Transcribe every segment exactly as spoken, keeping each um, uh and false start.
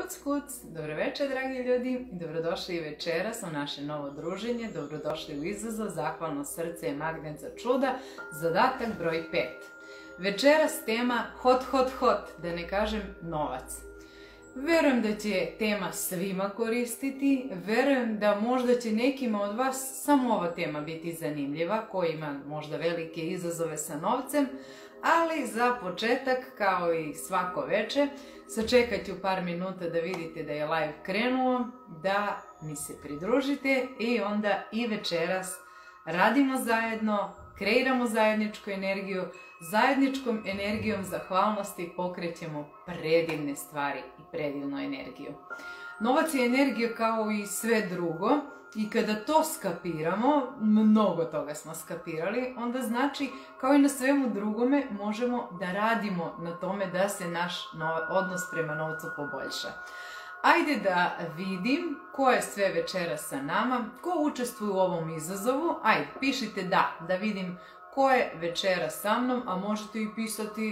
Kuc, kuc, dobro večer dragi ljudi i dobrodošli večeras u naše novo druženje, dobrodošli u izazov Zahvalno srce je magnet za čuda, zadatak broj pet. Večeras tema hot, hot, hot, da ne kažem novac. Verujem da će tema svima koristiti, verujem da možda će nekima od vas samo ova tema biti zanimljiva, koji ima možda velike izazove sa novcem, ali za početak, kao i svako večer, sačekat ću par minuta da vidite da je live krenuo, da mi se pridružite i onda i večeras radimo zajedno, kreiramo zajedničku energiju, zajedničkom energijom zahvalnosti pokrećemo predivne stvari i predivnu energiju. Novac je energija kao i sve drugo i kada to skapiramo, mnogo toga smo skapirali, onda znači kao i na svemu drugome možemo da radimo na tome da se naš odnos prema novcu poboljša. Ajde da vidim ko je sve večera sa nama, ko učestvuje u ovom izazovu. Ajde, pišite da, da vidim ko je večera sa mnom, a možete i pisati,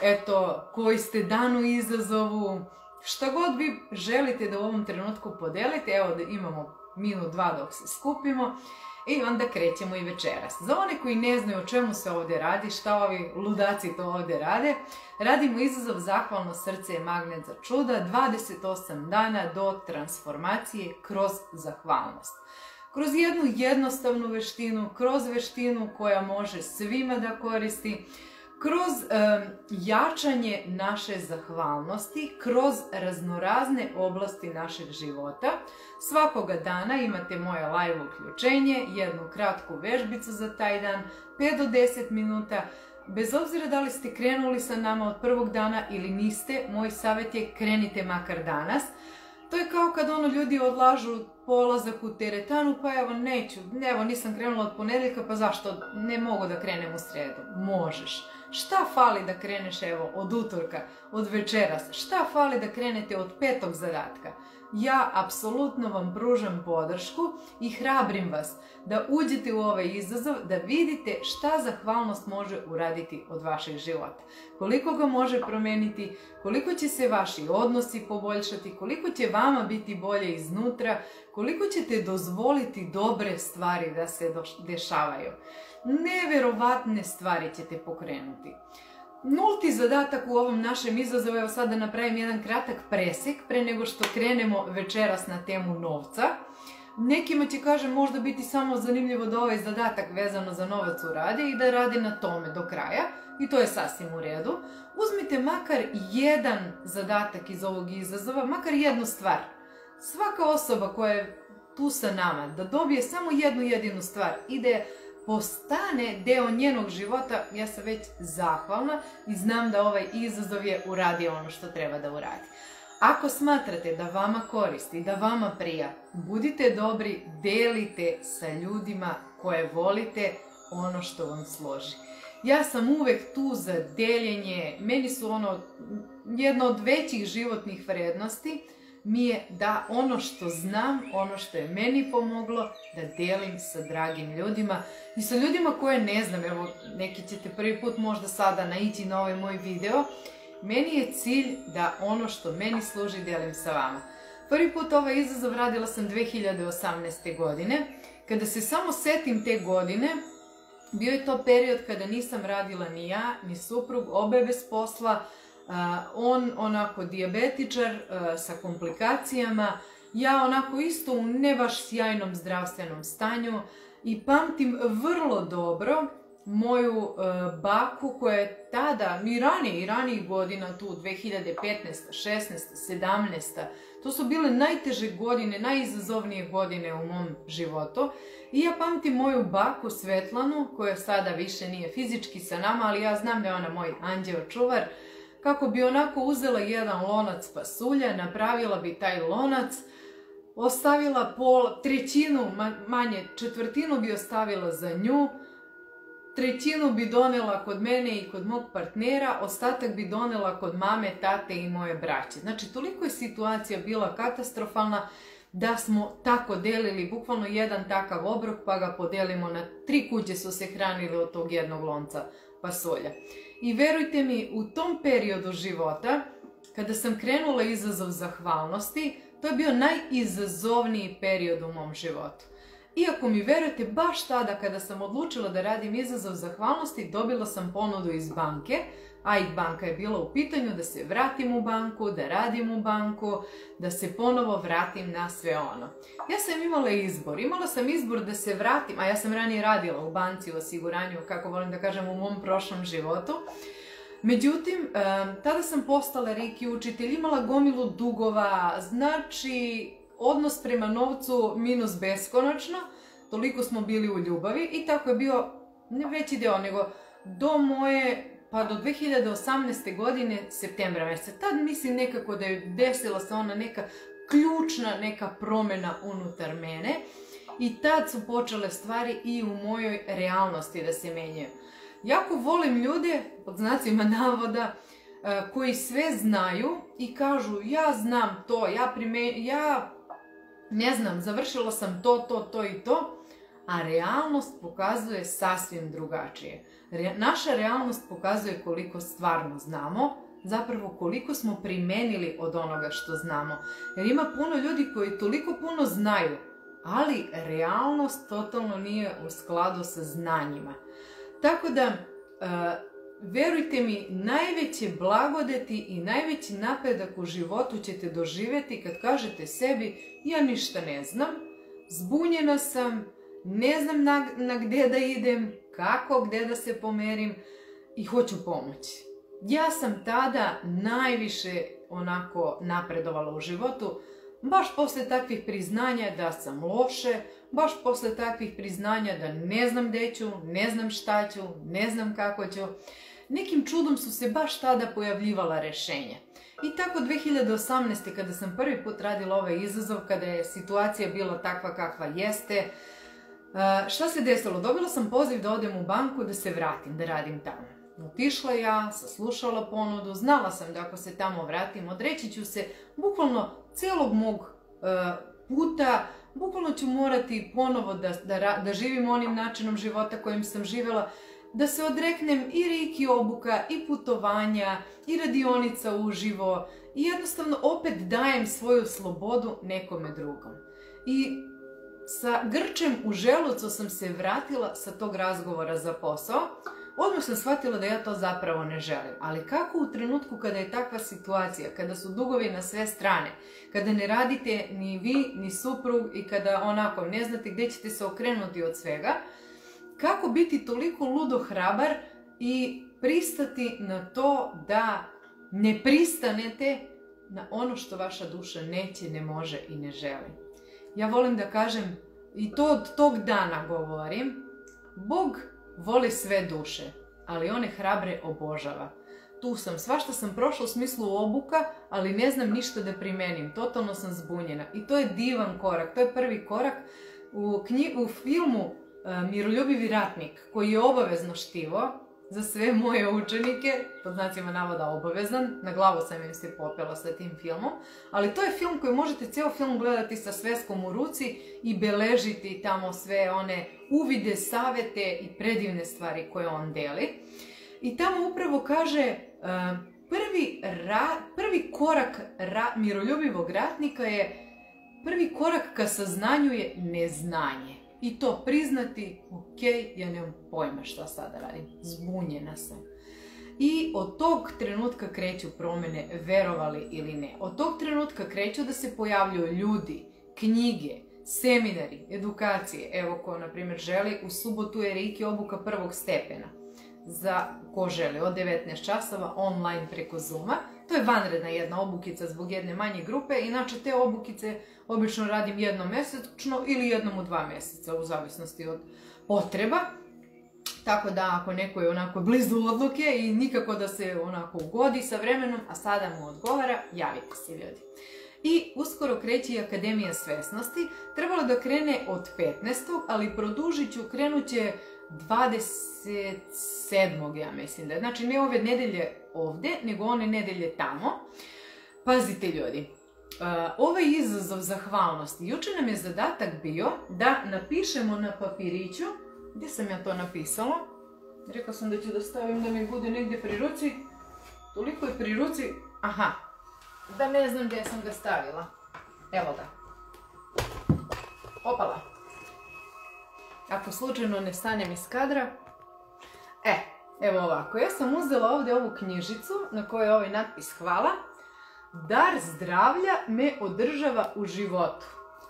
eto, koji ste dan u izazovu, šta god vi želite da u ovom trenutku podelite. Evo da imamo minut, dva dok se skupimo i onda krećemo i večeras. Za one koji ne znaju o čemu se ovdje radi, šta ovi ludaci to ovdje rade, radimo izazov Zahvalno srce je magnet za čuda, dvadeset osam dana do transformacije kroz zahvalnost. Kroz jednu jednostavnu veštinu, kroz veštinu koja može svima da koristi, kroz um, jačanje naše zahvalnosti, kroz raznorazne oblasti našeg života. Svakoga dana imate moje live uključenje, jednu kratku vežbicu za taj dan, pet do deset minuta. Bez obzira da li ste krenuli sa nama od prvog dana ili niste, moj savjet je krenite makar danas. To je kao kad ono ljudi odlažu polazak u teretanu, pa evo neću, evo nisam krenula od ponedjeljka, pa zašto ne mogu da krenem u srijedu? Možeš. Šta fali da kreneš evo od utorka, od večeras? Šta fali da krenete od petog zadatka? Ja apsolutno vam pružam podršku i hrabrim vas da uđete u ovaj izazov, da vidite šta zahvalnost može uraditi od vašeg života. Koliko ga može promijeniti, koliko će se vaši odnosi poboljšati, koliko će vama biti bolje iznutra, koliko ćete dozvoliti dobre stvari da se dešavaju. Neverovatne stvari ćete pokrenuti. Nulti zadatak u ovom našem izazovu, evo sad da napravim jedan kratak presek pre nego što krenemo večeras na temu novca. Nekima će, kažem, možda biti samo zanimljivo da ovaj zadatak vezano za novac urade i da rade na tome do kraja i to je sasvim u redu. Uzmite makar jedan zadatak iz ovog izazova, makar jednu stvar. Svaka osoba koja je tu sa nama da dobije samo jednu jedinu stvar i da postane deo njenog života, ja sam već zahvalna i znam da ovaj izazov je uradio ono što treba da uradi. Ako smatrate da vama koristi, da vama prija, budite dobri, delite sa ljudima koje volite ono što vam složi. Ja sam uvek tu za deljenje, meni su ono jedna od većih životnih vrednosti, mi je da ono što znam, ono što je meni pomoglo, da delim sa dragim ljudima i sa ljudima koje ne znam. Evo, neki ćete prvi put možda sada naići na ovaj moj video. Meni je cilj da ono što meni služi delim sa vama. Prvi put ovaj izazov radila sam dve hiljade osamnaeste. godine. Kada se samo setim te godine, bio je to period kada nisam radila ni ja, ni suprug, obe bez posla. Uh, on onako dijabetičar uh, sa komplikacijama, ja onako isto u ne baš sjajnom zdravstvenom stanju i pamtim vrlo dobro moju uh, baku koja je tada, i ranije, i ranijih godina tu, dve hiljade petnaeste, šesnaeste, sedamnaeste. To su bile najteže godine, najizazovnije godine u mom životu. I ja pamtim moju baku Svetlanu, koja sada više nije fizički sa nama, ali ja znam da je ona moj anđeo čuvar, kako bi onako uzela jedan lonac pasulja, napravila bi taj lonac, ostavila pol, trećinu, manje četvrtinu bi ostavila za nju, trećinu bi donela kod mene i kod mog partnera, ostatak bi donela kod mame, tate i moje braće. Znači, toliko je situacija bila katastrofalna da smo tako delili, bukvalno jedan takav obrok, pa ga podelimo na tri kuće su se hranili od tog jednog lonca pasulja. I verujte mi, u tom periodu života kada sam krenula izazov zahvalnosti, to je bio najizazovniji period u mom životu. Iako mi verujete, baš tada kada sam odlučila da radim izazov zahvalnosti, dobila sam ponudu iz banke, a i banka je bila u pitanju da se vratim u banku, da radim u banku, da se ponovo vratim na sve ono. Ja sam imala izbor, imala sam izbor da se vratim, a ja sam ranije radila u banci, u osiguranju, kako volim da kažem, u mom prošlom životu. Međutim, tada sam postala reiki učitelj, imala gomilu dugova, znači odnos prema novcu minus beskonačno, toliko smo bili u ljubavi i tako je bio ne veći deo, nego do moje, pa do dve hiljade osamnaeste. godine, septembra mjeseca. Tad mislim nekako da je desila se ona neka ključna neka promjena unutar mene i tad su počele stvari i u mojoj realnosti da se menjaju. Jako volim ljude, pod znacima navoda, koji sve znaju i kažu ja znam to, ja, prime, ja ne znam, završila sam to, to, to i to, a realnost pokazuje sasvim drugačije. Re, naša realnost pokazuje koliko stvarno znamo, zapravo koliko smo primenili od onoga što znamo. Jer ima puno ljudi koji toliko puno znaju, ali realnost totalno nije u skladu sa znanjima. Tako da, uh, verujte mi, najveće blagodeti i najveći napredak u životu ćete doživjeti kad kažete sebi ja ništa ne znam, zbunjena sam, ne znam na, na gdje da idem, kako, gdje da se pomerim i hoću pomoći. Ja sam tada najviše onako napredovala u životu, baš posle takvih priznanja da sam loše, baš posle takvih priznanja da ne znam gdje ću, ne znam šta ću, ne znam kako ću. Nekim čudom su se baš tada pojavljivala rješenja. I tako dve hiljade osamnaeste. kada sam prvi put radila ovaj izazov, kada je situacija bila takva kakva jeste, šta se desilo? Dobila sam poziv da odem u banku da se vratim, da radim tamo. Otišla ja, saslušala ponudu, znala sam da ako se tamo vratim, odreći ću se bukvalno celog mog puta, bukvalno ću morati ponovo da, da, da živim onim načinom života kojim sam živjela, da se odreknem i reiki obuka, i putovanja, i radionica uživo, i jednostavno opet dajem svoju slobodu nekome drugom. I sa grčem u želucu sam se vratila sa tog razgovora za posao. Odmah sam shvatila da ja to zapravo ne želim. Ali kako u trenutku kada je takva situacija, kada su dugovi na sve strane, kada ne radite ni vi, ni suprug i kada onako ne znate gdje ćete se okrenuti od svega, kako biti toliko ludo hrabar i pristati na to da ne pristanete na ono što vaša duša neće, ne može i ne želi. Ja volim da kažem, i to od tog dana govorim, Bog voli sve duše, ali one hrabre obožava. Tu sam, svašta sam prošla u smislu obuka, ali ne znam ništa da primenim, totalno sam zbunjena. I to je divan korak, to je prvi korak. U, knji, u filmu uh, Miroljubivi ratnik, koji je obavezno štivo za sve moje učenike, pod znacima navoda obavezan, na glavu sam im se popela sa tim filmom, ali to je film koji možete cijel film gledati sa sveskom u ruci i beležiti tamo sve one uvide, savete i predivne stvari koje on deli. I tamo upravo kaže uh, prvi, ra, prvi korak ra, miroljubivog ratnika je, prvi korak ka saznanju je neznanje. I to priznati, ok, ja nemam pojma šta sada radim, zbunjena sam. I od tog trenutka kreću promjene, verovali ili ne. Od tog trenutka kreću da se pojavljuju ljudi, knjige, seminari, edukacije. Evo ko, na primjer, želi, u subotu je reiki obuka prvog stepena. Za ko želi, od devetnaest časova online preko Zooma. To je vanredna jedna obukica zbog jedne manje grupe. Inače, te obukice obično radim jednom mjesečno ili jednom u dva mjeseca, u zavisnosti od potreba. Tako da, ako neko je onako blizu odluke i nikako da se onako ugodi sa vremenom, a sada mu odgovara, javite se ljudi. I uskoro kreće i Akademija svesnosti. Trebalo da krene od petnaestog ali produžit ću, krenut će dvadeset sedmog ja mislim da je. Znači ne ove nedelje ovdje, nego one nedelje tamo. Pazite ljudi, uh, ovaj izazov zahvalnosti, jučer nam je zadatak bio da napišemo na papiriću, gdje sam ja to napisala? Rekao sam da ću da stavim da mi bude negdje pri ruci, toliko je pri ruci, aha, da ne znam gdje sam ga stavila. Evo ga. Opala. Ako slučajno ne stanem iz kadra. E, evo ovako. Ja sam uzela ovdje ovu knjižicu na kojoj je ovaj natpis hvala. Dar zdravlja me održava u životu.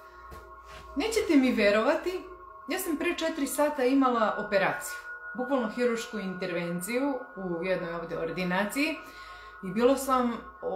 Nećete mi verovati, ja sam pre četiri sata imala operaciju. Bukvalno hirušku intervenciju u jednoj ovdje ordinaciji. I bilo sam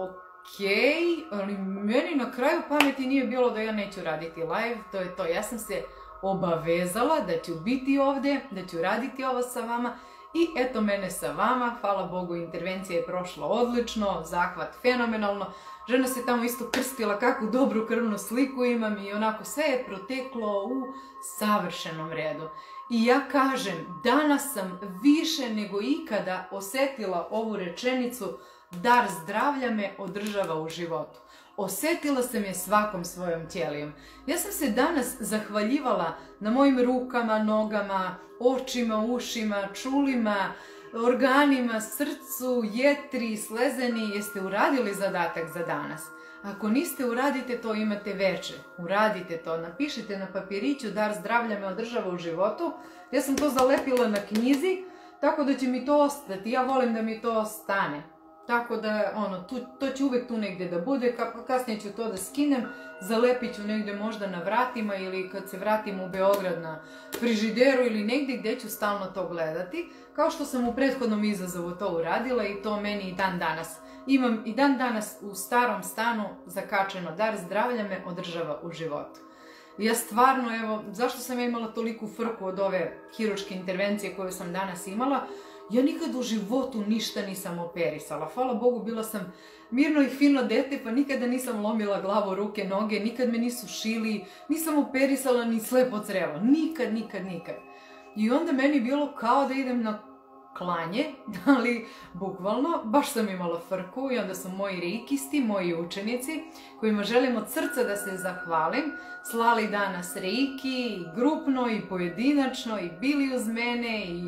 okej, ali meni na kraju pameti nije bilo da ja neću raditi live. To je to, ja sam se obavezala da ću biti ovdje, da ću raditi ovo sa vama. I eto mene sa vama, hvala Bogu, intervencija je prošla odlično, zahvat fenomenalno. Žena se tamo isto krstila kakvu dobru krvnu sliku imam i onako sve je proteklo u savršenom redu. I ja kažem, danas sam više nego ikada osjetila ovu rečenicu dar zdravlja me održava u životu. Osjetila sam je svakom svojom ćelijom. Ja sam se danas zahvaljivala na mojim rukama, nogama, očima, ušima, čulima, organima, srcu, jetri, slezeni. Jeste uradili zadatak za danas? Ako niste, uradite to, imate veče. Uradite to, napišite na papiriću dar zdravlja me održava u životu. Ja sam to zalepila na knjizi, tako da će mi to ostati. Ja volim da mi to ostane. Tako da, ono, tu, to će uvijek tu negdje da bude, kasnije ću to da skinem, zalepit ću negdje možda na vratima ili kad se vratim u Beograd na frižideru ili negdje gdje ću stalno to gledati, kao što sam u prethodnom izazovu to uradila i to meni i dan danas. Imam i dan danas u starom stanu zakačeno dar zdravlja me održava u životu. Ja stvarno, evo, zašto sam ja imala toliku frku od ove hiruške intervencije koju sam danas imala? Ja nikad u životu ništa nisam operisala. Hvala Bogu, bila sam mirno i fino dete, pa nikada nisam lomila glavu, ruke, noge, nikad me nisu šili, nisam operisala ni slepo crevo. Nikad, nikad, nikad. I onda meni bilo kao da idem na klanje, ali bukvalno, baš sam imala frku i onda su moji reikisti, moji učenici, kojima želim od srca da se zahvalim, slali danas reiki, i grupno, i pojedinačno, i bili uz mene, i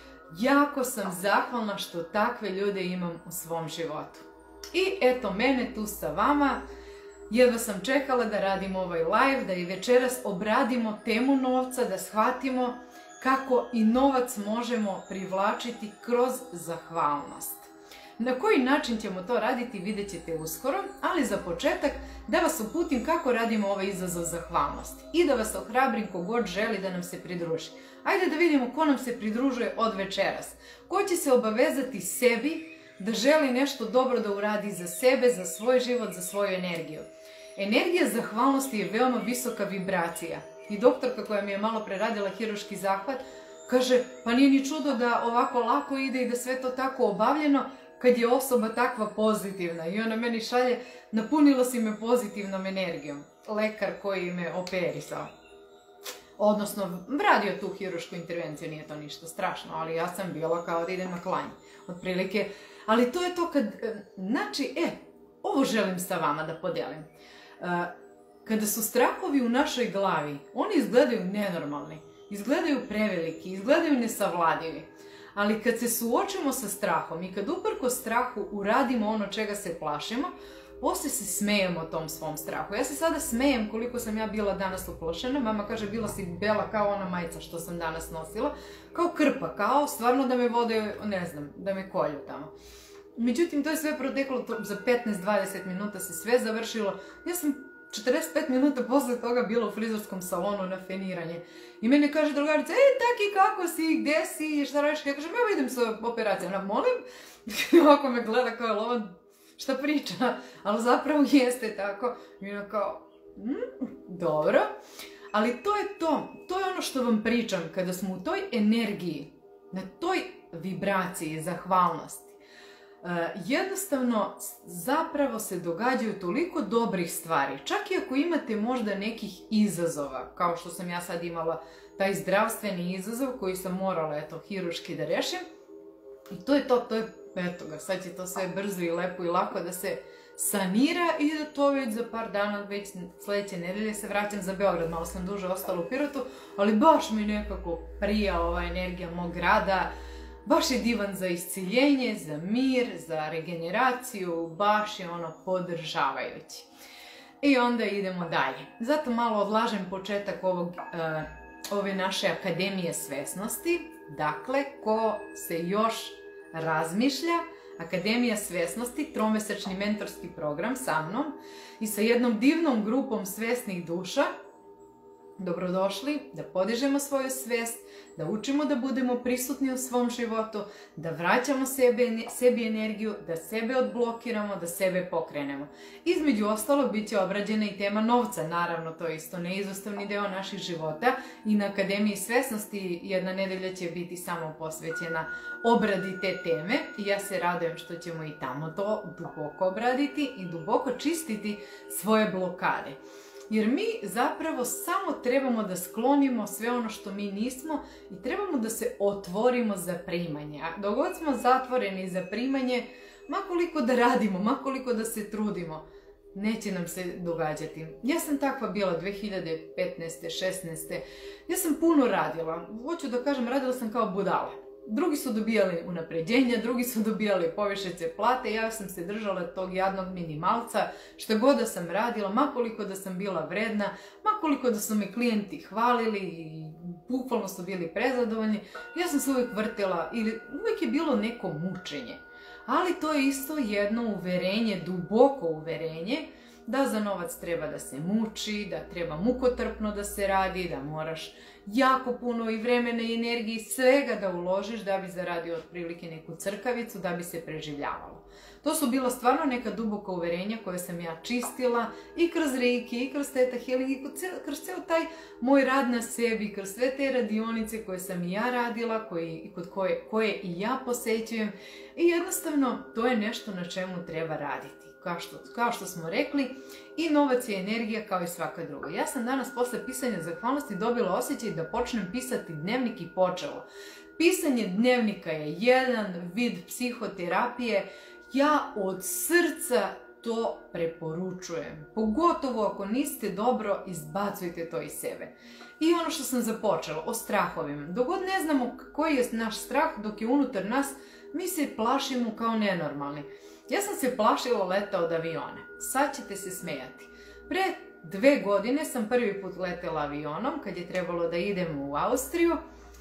jako sam zahvalna što takve ljude imam u svom životu. I eto mene tu sa vama, jedva sam čekala da radim ovaj live, da i večeras obradimo temu novca, da shvatimo kako i novac možemo privlačiti kroz zahvalnost. Na koji način ćemo to raditi vidjet ćete uskoro, ali za početak da vas uputim kako radimo ovaj izazov zahvalnosti i da vas ohrabrim kogod želi da nam se pridruži. Ajde da vidimo ko nam se pridružuje od večeras. Ko će se obavezati sebi da želi nešto dobro da uradi za sebe, za svoj život, za svoju energiju. Energija zahvalnosti je veoma visoka vibracija. I doktorka koja mi je malo preradila hiruški zahvat kaže, pa nije ni čudo da ovako lako ide i da sve to tako obavljeno kad je osoba takva pozitivna. I ona meni šalje, napunila si me pozitivnom energijom. Lekar koji me operisao. Odnosno, radio tu hirušku intervenciju, nije to ništa strašno, ali ja sam bila kao da idem na klanje. Otprilike, ali to je to kad, znači, e, ovo želim sa vama da podelim. Kada su strahovi u našoj glavi, oni izgledaju nenormalni, izgledaju preveliki, izgledaju nesavladivi. Ali kad se suočimo sa strahom i kad uprko strahu uradimo ono čega se plašimo, poslije se smejemo tom svom strahu. Ja se sada smejem koliko sam ja bila danas uplašena. Mama kaže, bila si bela kao ona majica što sam danas nosila. Kao krpa, kao stvarno da me vode, ne znam, da me kolju tamo. Međutim, to je sve proteklo, za petnaest do dvadeset minuta se sve završilo. Ja sam četrdeset pet minuta posle toga bila u frizorskom salonu na feniranje. I mene kaže drugarica, ej, taki, kako si, gdje si, šta radiš? Ja kažem, evo idem sa operacijom. Ja molim, i ovako me gleda kao lovan, šta priča, ali zapravo jeste tako. I ona kao, mm, dobro. Ali to je to, to je ono što vam pričam, kada smo u toj energiji, na toj vibraciji, zahvalnosti. Uh, jednostavno, zapravo se događaju toliko dobrih stvari. Čak i ako imate možda nekih izazova, kao što sam ja sad imala taj zdravstveni izazov koji sam morala, eto, hiruški da rešim. I to je to, to je, eto ga, sad će to sve brzo i lepo i lako da se sanira i da to već za par dana, već sljedeće nedelje se vraćam za Beograd. Malo sam duže ostala u Pirotu, ali baš mi nekako prija ova energija mog grada. baš je divan za isciljenje, za mir, za regeneraciju, baš je ono podržavajući. I onda idemo dalje. Zato malo odlažem početak ovog, uh, ove naše Akademije svesnosti. Dakle, ko se još razmišlja, Akademija svesnosti, tromesečni mentorski program sa mnom i sa jednom divnom grupom svesnih duša. Dobrodošli da podižemo svoju svest, da učimo da budemo prisutni u svom životu, da vraćamo sebe, sebi energiju, da sebe odblokiramo, da sebe pokrenemo. Između ostalo bit će obrađena i tema novca, naravno to je isto neizostavni deo naših života i na Akademiji svesnosti jedna nedelja će biti samo posvećena obradi te teme i ja se radujem što ćemo i tamo to duboko obraditi i duboko čistiti svoje blokade. Jer mi zapravo samo trebamo da sklonimo sve ono što mi nismo i trebamo da se otvorimo za primanje. A dok god smo zatvoreni za primanje, makoliko da radimo, makoliko da se trudimo, neće nam se događati. Ja sam takva bila dve hiljade petnaeste. šesnaeste. Ja sam puno radila. Hoću da kažem, radila sam kao budala. Drugi su dobijali unapređenja, drugi su dobijali povišice plate, ja sam se držala tog jadnog minimalca, što god da sam radila, makoliko da sam bila vredna, makoliko da su me klijenti hvalili i bukvalno su bili prezadovoljni, ja sam se uvijek vrtela ili uvijek je bilo neko mučenje. Ali to je isto jedno uverenje, duboko uverenje, da za novac treba da se muči, da treba mukotrpno da se radi, da moraš jako puno i vremena i energije i svega da uložiš da bi zaradio otprilike neku crkavicu, da bi se preživljavalo. To su bila stvarno neka duboka uverenja koje sam ja čistila i kroz reiki, i kroz theta healing, i kroz ceo taj moj rad na sebi, kroz sve te radionice koje sam i ja radila, koje, kod koje, koje i ja posećujem. I jednostavno to je nešto na čemu treba raditi. Kao što, kao što smo rekli, i novac je energija kao i svaka druga. Ja sam danas posle pisanja zahvalnosti dobila osjećaj da počnem pisati dnevnik i počela. Pisanje dnevnika je jedan vid psihoterapije. Ja od srca to preporučujem. Pogotovo ako niste dobro, izbacujte to iz sebe. I ono što sam započela, o strahovima. Dok god ne znamo koji je naš strah, dok je unutar nas, mi se plašimo kao nenormalni. Ja sam se plašila leta od aviona. Sad ćete se smejati. Pre dve godine sam prvi put letela avionom kad je trebalo da idemo u Austriju.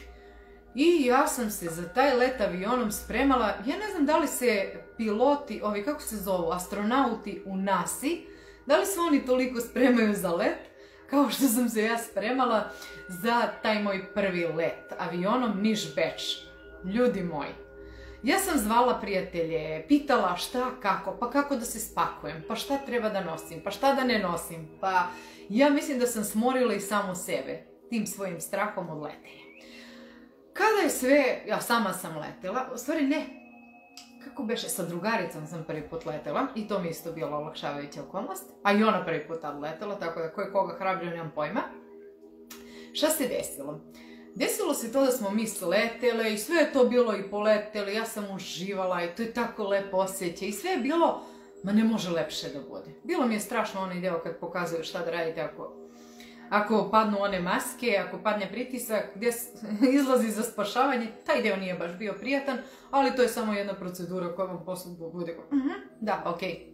I ja sam se za taj let avionom spremala. Ja ne znam da li se piloti, ovi kako se zovu, astronauti u nasi, da li se oni toliko spremaju za let kao što sam se ja spremala za taj moj prvi let avionom Niš-Beč. Ljudi moji. Ja sam zvala prijatelje, pitala šta, kako, pa kako da se spakujem, pa šta treba da nosim, pa šta da ne nosim, pa ja mislim da sam smorila i samo sebe tim svojim strahom od letenja. Kada je sve, ja sama sam letela, u stvari ne, kako beše, sa drugaricom sam prvi put letela i to mi isto bila olakšavajuća okolnost, a i ona prvi put tad letela, tako da ko je koga hrabrio nemam pojma. Šta se desilo? Desilo se to da smo mi sletele i sve je to bilo i poletele, ja sam uživala i to je tako lepo osjećaj i sve je bilo, ma ne može lepše da bude. Bilo mi je strašno onaj deo kad pokazuju šta da radite ako, ako padnu one maske, ako padne pritisak, gdje izlazi za spašavanje, taj deo nije baš bio prijatan, ali to je samo jedna procedura koja vam posle bude, uh-huh, da, okej. Okay.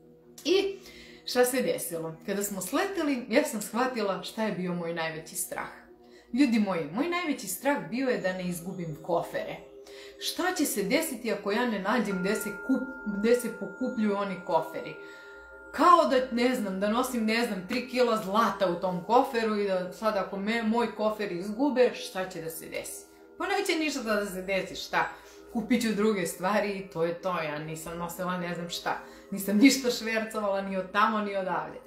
I šta se desilo? Kada smo sleteli, ja sam shvatila šta je bio moj najveći strah. Ljudi moji, moj najveći strah bio je da ne izgubim kofere. Šta će se desiti ako ja ne nađem gde se, kup, gde se pokupljuju oni koferi? Kao da, ne znam, da nosim, ne znam, tri kila zlata u tom koferu i da sad ako me, moj kofer izgube, šta će da se desi? Pa neće ništa da se desi, šta? Kupit ću druge stvari i to je to, ja nisam nosila ne znam šta. Nisam ništa švercovala ni od tamo ni odavde.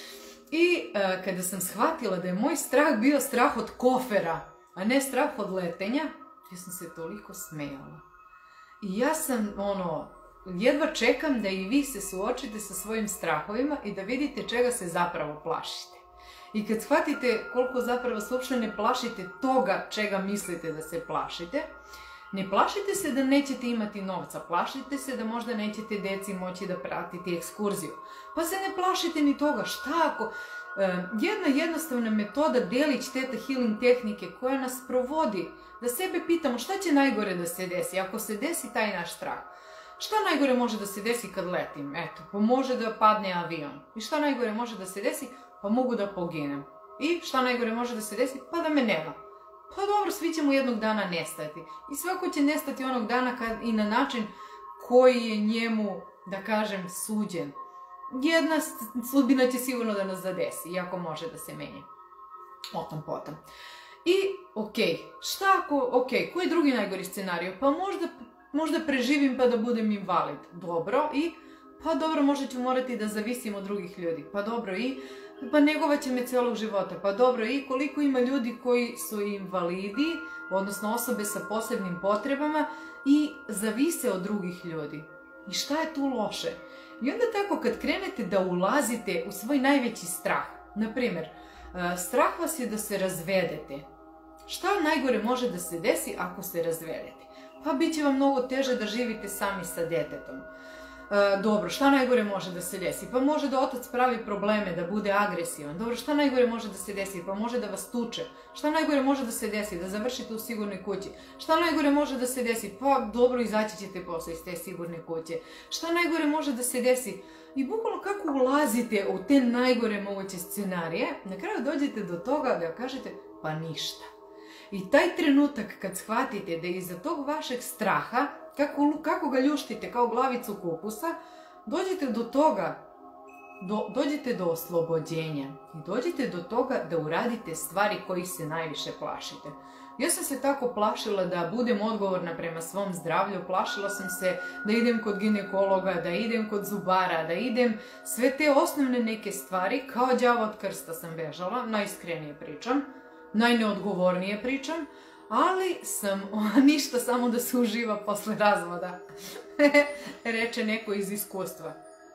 I uh, kada sam shvatila da je moj strah bio strah od kofera, a ne strah od letenja, ja sam se toliko smejala. I ja sam, ono, jedva čekam da i vi se suočite sa svojim strahovima i da vidite čega se zapravo plašite. I kad shvatite koliko zapravo se uopšte ne plašite toga čega mislite da se plašite, ne plašite se da nećete imati novca, plašite se da možda nećete deci moći da pratiti ekskurziju. Pa se ne plašite ni toga, šta ako Jedna jednostavna metoda, delić Theta Healing tehnike koja nas provodi da sebe pitamo šta će najgore da se desi ako se desi taj naš strah. Šta najgore može da se desi kad letim? Eto, pa može da padne avion. I šta najgore može da se desi? Pa mogu da poginem. I šta najgore može da se desi? Pa da me nema. Pa dobro, svi ćemo jednog dana nestati. I svako će nestati onog dana kad, i na način koji je njemu, da kažem, suđen. Jedna sudbina će sigurno da nas zadesi, iako može da se menja. O tom potom. I, okej, šta ako, okej, koji je drugi najgori scenarij? Pa možda, možda preživim pa da budem invalid. Dobro, i, pa dobro, možda ću morati da zavisim od drugih ljudi. Pa dobro, i, pa negovat će me celog života. Pa dobro, i koliko ima ljudi koji su invalidi, odnosno osobe sa posebnim potrebama i zavise od drugih ljudi. I šta je tu loše? I onda tako kad krenete da ulazite u svoj najveći strah, na primjer, strah vas je da se razvedete. Šta najgore može da se desi ako se razvedete? Pa bit će vam mnogo teže da živite sami sa detetom. Dobro, šta najgore može da se desi? Pa može da otac pravi probleme, da bude agresivan. Dobro, šta najgore može da se desi? Pa može da vas tuče. Šta najgore može da se desi? Da završite u sigurnoj kući. Šta najgore može da se desi? Pa dobro, izaći ćete posle iz te sigurne kuće. Šta najgore može da se desi? I bukvalno kako ulazite u te najgore moguće scenarije, na kraju dođete do toga da kažete pa ništa. I taj trenutak kad shvatite da iza tog vašeg straha, kako, kako ga ljuštite kao glavicu kupusa, dođete do toga, do, dođete do oslobođenja i dođete do toga da uradite stvari kojih se najviše plašite. Ja sam se tako plašila da budem odgovorna prema svom zdravlju, plašila sam se da idem kod ginekologa, da idem kod zubara, da idem sve te osnovne neke stvari, kao đavo od krsta sam bežala, najiskrenije pričam, najneodgovornije pričam, ali sam, o, ništa, samo da se uživa posle razvoda, reče neko iz iskustva.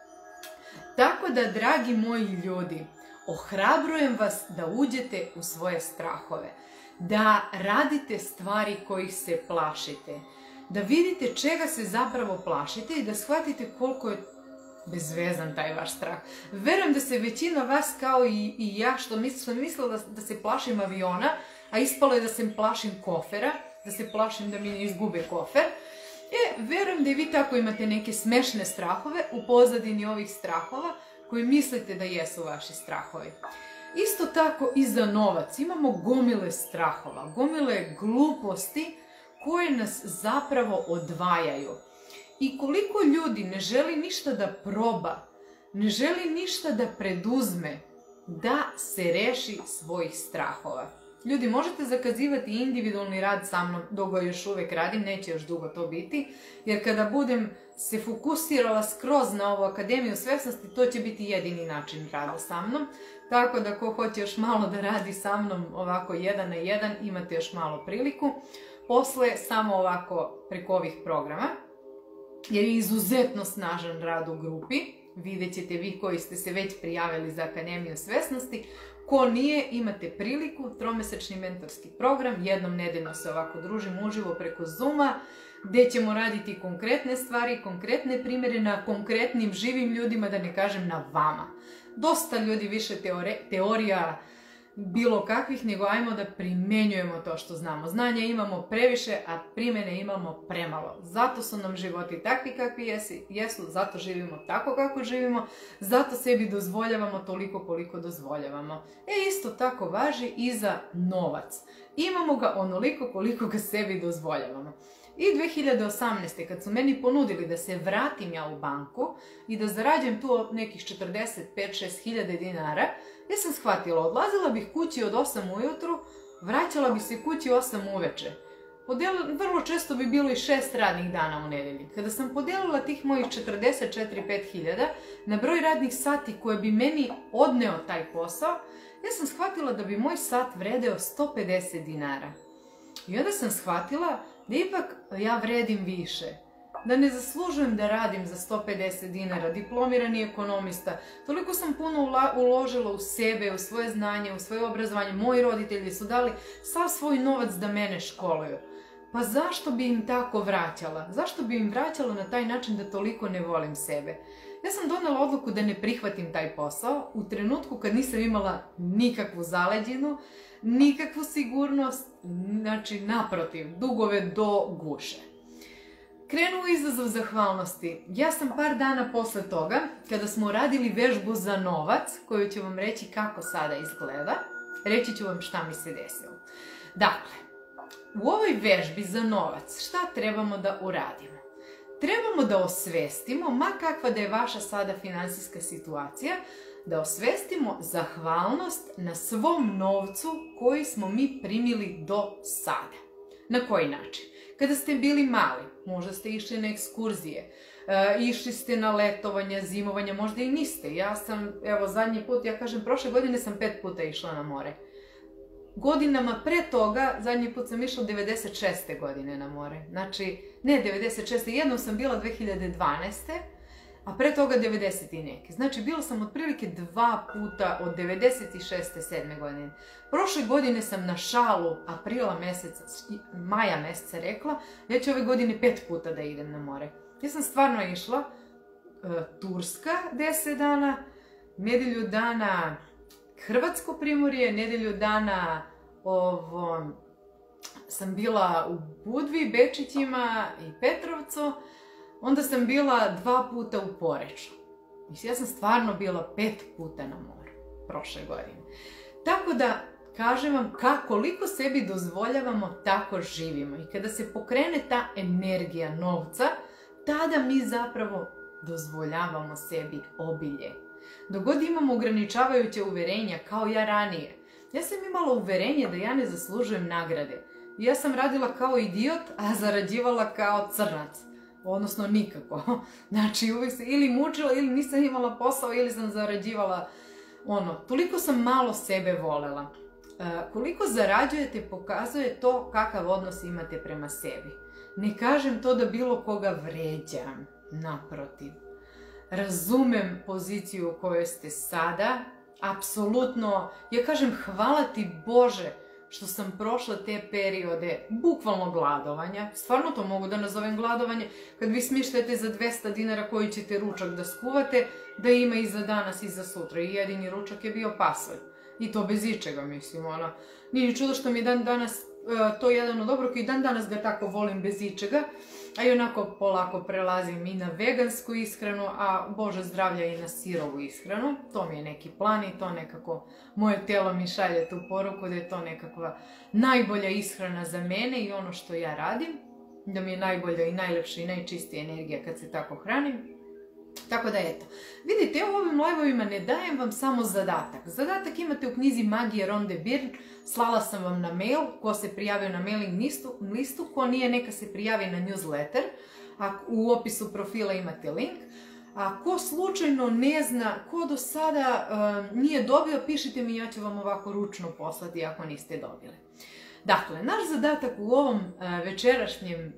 Tako da, dragi moji ljudi, ohrabrujem vas da uđete u svoje strahove, da radite stvari kojih se plašite, da vidite čega se zapravo plašite i da shvatite koliko je bezvezan taj vaš strah. Verujem da se većina vas kao i, i ja što sam mislila da, da se plašim aviona, a ispalo je da se plašim kofera, da se plašim da mi ne izgube kofer. E, verujem da i vi tako imate neke smešne strahove u pozadini ovih strahova koji mislite da jesu vaši strahovi. Isto tako i za novac. Imamo gomile strahova, gomile gluposti koje nas zapravo odvajaju. I koliko ljudi ne želi ništa da proba, ne želi ništa da preduzme, da se reši svojih strahova. Ljudi, možete zakazivati individualni rad sa mnom, dok ga još uvek radim, neće još dugo to biti, jer kada budem se fokusirala skroz na ovu Akademiju svesnosti, to će biti jedini način rada sa mnom. Tako da ko hoće još malo da radi sa mnom ovako jedan na jedan, imate još malo priliku. Posle samo ovako preko ovih programa, jer je izuzetno snažan rad u grupi. Vidjet ćete vi koji ste se već prijavili za Akademiju svesnosti. Ko nije, imate priliku, tromesečni mentorski program, jednom nedeljno se ovako družimo uživo preko Zooma, gdje ćemo raditi konkretne stvari, konkretne primjere na konkretnim živim ljudima, da ne kažem na vama. Dosta ljudi više teore, teorija bilo kakvih, nego ajmo da primenjujemo to što znamo. Znanja imamo previše, a primjene imamo premalo. Zato su nam životi takvi kakvi jesu, zato živimo tako kako živimo, zato sebi dozvoljavamo toliko koliko dozvoljavamo. E, isto tako važi i za novac. Imamo ga onoliko koliko ga sebi dozvoljavamo. I dve hiljade osamnaeste. kad su meni ponudili da se vratim ja u banku i da zarađujem tu nekih četrdeset pet do šest hiljada dinara, ja sam shvatila, odlazila bih kući od osam ujutru, vraćala bih se kući osam uveče. Vrlo često bi bilo i šest radnih dana u nedelji. Kada sam podelila tih mojih četrdeset četiri do pet hiljada na broj radnih sati koje bi meni odneo taj posao, ja sam shvatila da bi moj sat vredeo sto pedeset dinara. I onda sam shvatila da ipak ja vredim više, da ne zaslužujem da radim za sto pedeset dinara, diplomirani ekonomista. Toliko sam puno uložila u sebe, u svoje znanje, u svoje obrazovanje. Moji roditelji su dali sav svoj novac da mene školuju. Pa zašto bi im tako vraćala? Zašto bi im vraćala na taj način da toliko ne volim sebe? Ja sam donela odluku da ne prihvatim taj posao u trenutku kad nisam imala nikakvu zaleđinu, nikakvu sigurnost, znači naprotiv, dugove do guše. Krenuo izazov zahvalnosti. Ja sam par dana posle toga, kada smo radili vežbu za novac, koju ću vam reći kako sada izgleda, reći ću vam šta mi se desilo. Dakle, u ovoj vežbi za novac šta trebamo da uradimo? Trebamo da osvestimo, ma kakva da je vaša sada finansijska situacija, da osvestimo zahvalnost na svom novcu koji smo mi primili do sada. Na koji način? Kada ste bili mali, možda ste išli na ekskurzije, e, išli ste na letovanja, zimovanja, možda i niste. Ja sam, evo zadnji put, ja kažem, prošle godine sam pet puta išla na more. Godinama pre toga, zadnji put sam išla devedeset šeste godine na more. Znači, ne devedeset šeste, jednom sam bila dve hiljade dvanaeste, a pre toga devedeset i neke. Znači, bila sam otprilike dva puta od devedeset šeste sedme godine. Prošle godine sam na šalu aprila meseca, maja meseca rekla, ja ću ove godine pet puta da idem na more. Ja sam stvarno išla, uh, Turska deset dana, nedelju dana Hrvatsko primorje, nedelju dana ovo, sam bila u Budvi, Bečićima i Petrovcu, onda sam bila dva puta u Poreču. Mislim, ja sam stvarno bila pet puta na moru prošle godine. Tako da, kažem vam, koliko sebi dozvoljavamo, tako živimo. I kada se pokrene ta energija novca, tada mi zapravo dozvoljavamo sebi obilje. Dok god imamo ograničavajuće uverenja, kao ja ranije, ja sam imala uverenje da ja ne zaslužujem nagrade. Ja sam radila kao idiot, a zarađivala kao crnac. Odnosno nikako. Znači uvijek se ili mučila, ili nisam imala posao, ili sam zarađivala ono. Toliko sam malo sebe volela. E, koliko zarađujete pokazuje to kakav odnos imate prema sebi. Ne kažem to da bilo koga vređam, naprotiv. Razumem poziciju u kojoj ste sada, apsolutno, ja kažem hvala ti Bože što sam prošla te periode bukvalno gladovanja, stvarno to mogu da nazovem gladovanje, kad vi smišljate za dvesta dinara koji ćete ručak da skuvate, da ima i za danas i za sutra, i jedini ručak je bio pasulj, i to bez ičega, mislim, ono, nije ni čudo što mi je dan danas uh, to jedan od obroka i dan danas ga tako volim bez ičega, a i onako polako prelazim i na vegansku ishranu, a Bože zdravlja i na sirovu ishranu. To mi je neki plan i to nekako moje telo mi šalje tu poruku da je to nekakva najbolja ishrana za mene i ono što ja radim. Da mi je najbolja i najlepša i najčistija energija kad se tako hranim. Tako da eto, vidite, u ovim live-ovima ne dajem vam samo zadatak. Zadatak imate u knjizi Magije Ronde Byrne, slala sam vam na mail, ko se prijavio na mailing listu, listu, ko nije neka se prijavi na newsletter, a u opisu profila imate link. A ko slučajno ne zna, ko do sada uh, nije dobio, pišite mi, ja ću vam ovako ručno poslati ako niste dobili. Dakle, naš zadatak u ovom uh, večerašnjem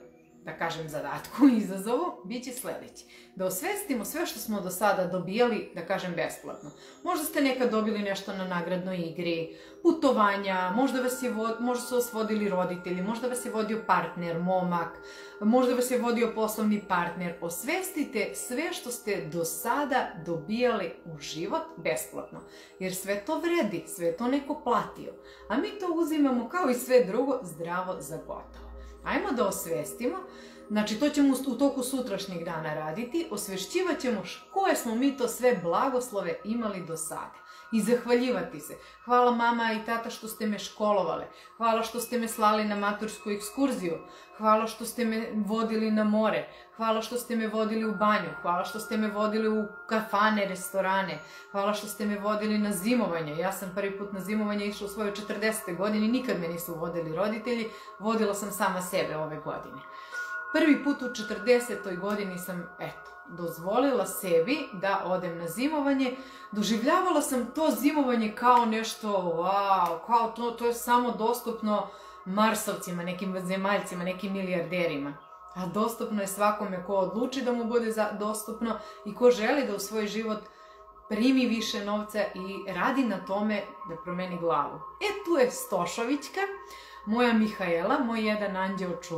da kažem zadatku, izazovu, bit će sljedeći. Da osvestimo sve što smo do sada dobijali, da kažem besplatno. Možda ste nekad dobili nešto na nagradnoj igri, putovanja, možda, vas je vod, možda su vas vodili roditelji, možda vas je vodio partner, momak, možda vas je vodio poslovni partner. Osvestite sve što ste do sada dobijali u život besplatno. Jer sve to vredi, sve to neko platio. A mi to uzimamo kao i sve drugo zdravo za gotovo. Ajmo da osvestimo, znači to ćemo u toku sutrašnjeg dana raditi, osvešćivat ćemo koje smo mi to sve blagoslove imali do sada. I zahvaljivati se. Hvala mama i tata što ste me školovali, hvala što ste me slali na matursku ekskurziju, hvala što ste me vodili na more, hvala što ste me vodili u banju, hvala što ste me vodili u kafane, restorane, hvala što ste me vodili na zimovanje. Ja sam prvi put na zimovanje išla u svojoj četrdesetoj godini, nikad me nisu vodili roditelji, vodila sam sama sebe ove godine. Prvi put u četrdesetoj godini sam, eto, dozvolila sebi da odem na zimovanje. Doživljavala sam to zimovanje kao nešto, wow, kao to, to je samo dostupno Marsovcima, nekim zemaljcima, nekim milijarderima. A dostupno je svakome ko odluči da mu bude dostupno i ko želi da u svoj život primi više novca i radi na tome da promeni glavu. E, tu je Stošovićka, moja Mihaela, moj jedan anđeo čuvar.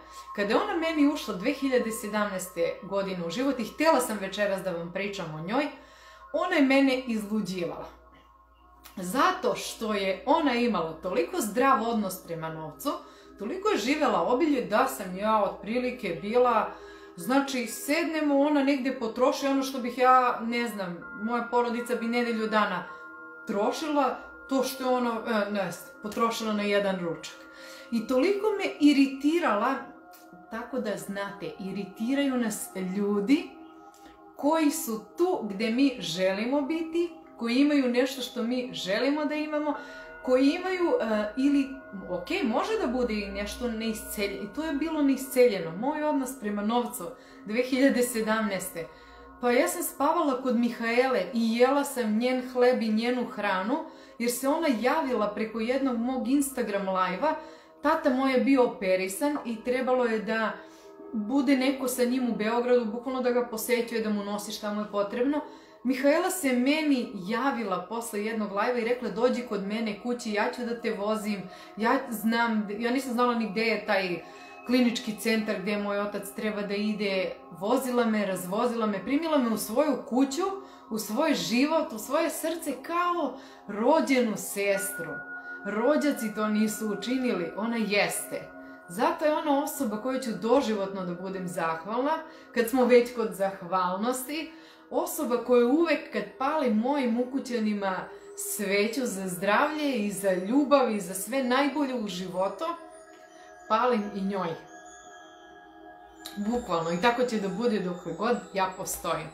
kada je ona meni ušla dve hiljade sedamnaeste. godine u život i htjela sam večeras da vam pričam o njoj, ona je mene izluđivala. Zato što je ona imala toliko zdrav odnos prema novcu, toliko je živjela obilje da sam ja otprilike bila, znači sednemo, ona negdje potroši ono što bih ja, ne znam, moja porodica bi nedelju dana trošila, to što je ona, ne znam, potrošila na jedan ručak. I toliko me iritirala, tako da znate, iritiraju nas ljudi koji su tu gdje mi želimo biti, koji imaju nešto što mi želimo da imamo, koji imaju, uh, ili, ok, može da bude i nešto neisceljeno, i to je bilo neisceljeno, moj odnos prema novcu dve hiljade sedamnaeste. Pa ja sam spavala kod Mihaele i jela sam njen hleb i njenu hranu, jer se ona javila preko jednog mog Instagram live-a, tata moj je bio operisan i trebalo je da bude neko sa njim u Beogradu, bukvalno da ga posećuje, da mu nosi šta mu je potrebno. Mihaela se meni javila posle jednog live-a i rekla dođi kod mene kući, ja ću da te vozim, ja znam, ja nisam znala ni gde je taj klinički centar gdje moj otac treba da ide, vozila me, razvozila me, primila me u svoju kuću, u svoj život, u svoje srce kao rođenu sestru. Rođaci to nisu učinili, ona jeste. Zato je ona osoba koju ću doživotno da budem zahvalna, kad smo već kod zahvalnosti, osoba koja uvek kad pali mojim ukućanima sveću za zdravlje i za ljubav i za sve najbolje u životu, palim i njoj. Bukvalno, i tako će da bude dok god ja postojim.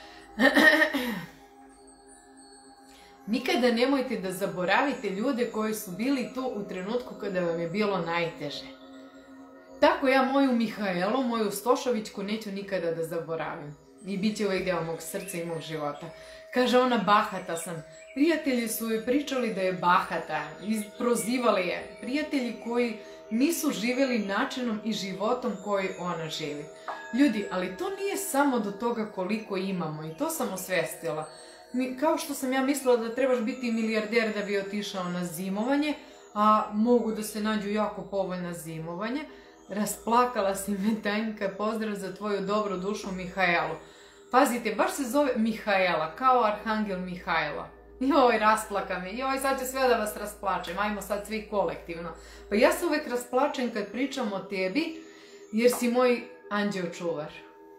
Nikada nemojte da zaboravite ljude koji su bili tu u trenutku kada vam je bilo najteže. Tako ja moju Mihaelu, moju Stošovićku neću nikada da zaboravim. I bit će uvijek deo mog srca i mog života. Kaže ona, bahata sam. Prijatelji su joj pričali da je bahata, prozivali je. Prijatelji koji nisu živjeli načinom i životom koji ona živi. Ljudi, ali to nije samo do toga koliko imamo i to sam osvestila. Kao što sam ja mislila da trebaš biti milijarder da bi otišao na zimovanje, a mogu da se nađu jako povoljna zimovanja, rasplakala si me, Tanjka, pozdrav za tvoju dobru dušu Mihaelu. Pazite, baš se zove Mihaela, kao arhangel Mihajlo. Joj, rasplaka me, joj, sad ću sve da vas rasplačem, ajmo sad svi kolektivno. Pa ja se uvek rasplačem kad pričam o tebi, jer si moj anđeo čuvar.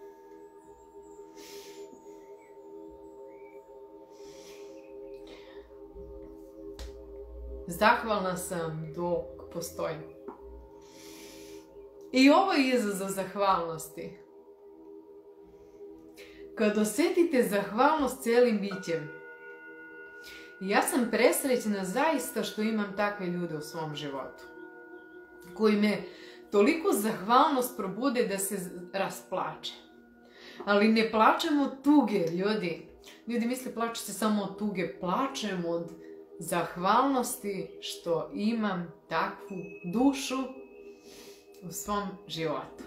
Zahvalna sam dok postojim. I ovo je izazov zahvalnosti. Kad osjetite zahvalnost celim bićem, ja sam presrećna zaista što imam takve ljude u svom životu, koji me toliko zahvalnost probude da se rasplače. Ali ne plačem od tuge, ljudi. Ljudi misle plače se samo od tuge, plačem od zahvalnosti što imam takvu dušu u svom životu.